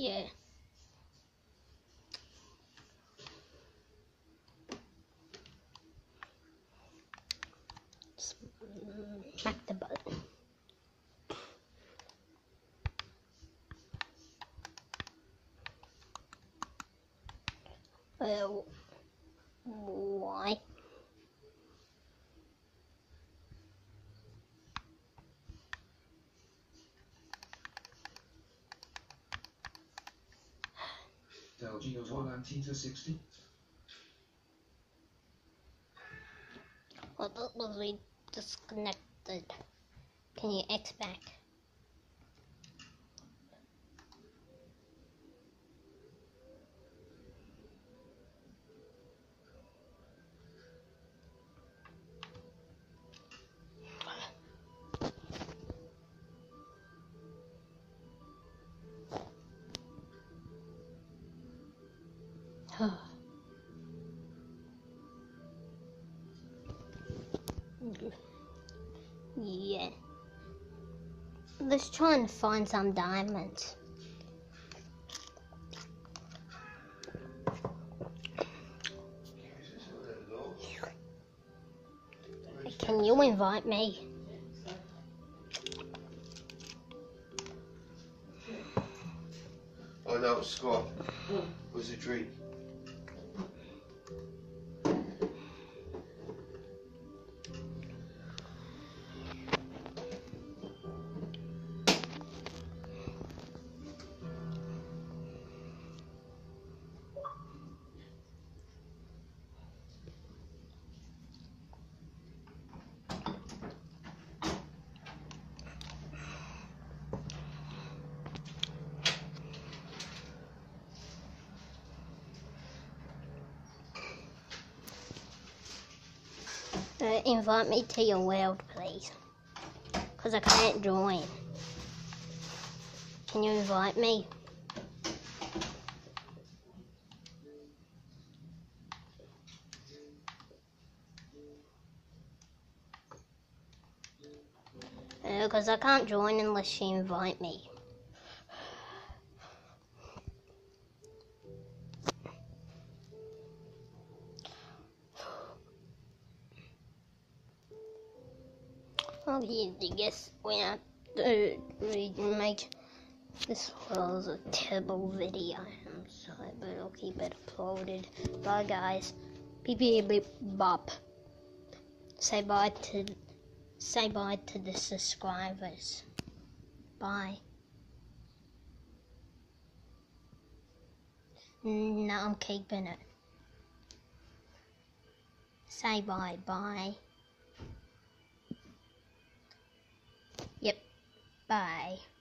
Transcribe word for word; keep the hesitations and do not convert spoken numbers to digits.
Yeah. Smack the button. Well, why? Del Gino Volantita sixty. Well, that was we disconnected. Can you X back? Yeah. Let's try and find some diamonds. Can you invite me? Oh no, Scott. Was a dream. Uh, invite me to your world, please. Because I can't join. Can you invite me? Because uh, I can't join unless you invite me. Oh, yeah, I guess we have to make this was a terrible video. I'm sorry, but I'll keep it uploaded. Bye, guys. Beep beep beep bop. Say bye to say bye to the subscribers. Bye. No, I'm keeping it. Say bye, bye. Yep, bye.